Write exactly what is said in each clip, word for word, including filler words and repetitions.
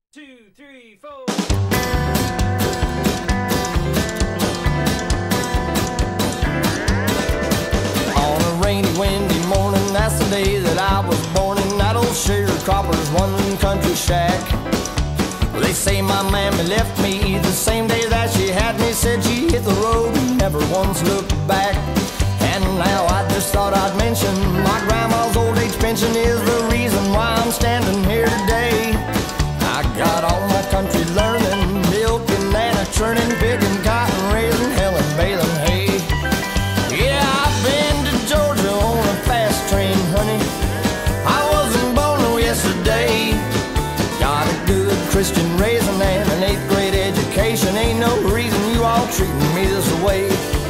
two, three, four. On a rainy, windy morning, that's the day that I was born in that old sharecropper's one country shack. They say my mammy left me the same day that she had me. Said she hit the road and never once looked back. And now I just thought I'd mention my grandma's old age pension is the reason why I'm standing here today. I got all my country learning, milking and a churning, picking cotton, raising hell and baling hay. Yeah, I've been to Georgia on a fast train, honey. I wasn't born no yesterday. Got a good Christian raising and an eighth grade education. Ain't no reason you all treating me this way.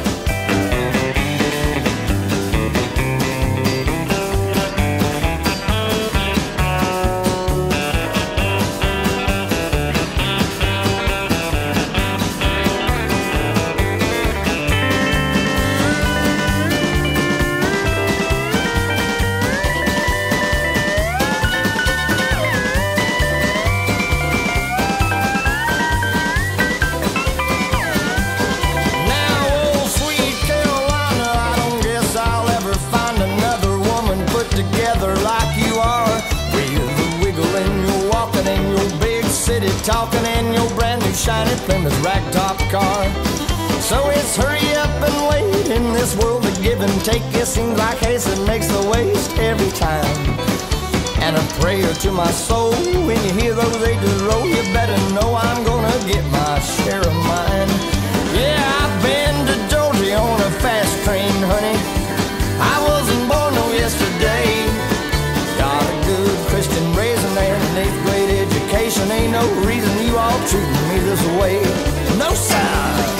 Together like you are, with a wiggle in your walking and your big city talking and your brand new shiny Plymouth ragtop car. So it's hurry up and wait in this world of give and take. It seems like haste that makes the waste every time. And a prayer to my soul, when you hear those ages roll, you better know I'm gonna get my share of mine. Yeah, I've been to Georgia on a fast train, honey. I wasn't born no yesterday. Got a good Christian raising and an eighth grade education. Ain't no reason you all treating me this way. No, sir.